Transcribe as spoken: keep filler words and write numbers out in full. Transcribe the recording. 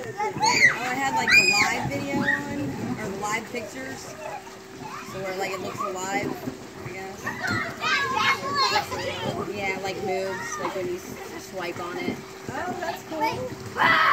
Oh, it had like the live video on, or the live pictures. So where like it looks alive, I guess. Yeah, like moves, like when you swipe on it. Oh, that's cool.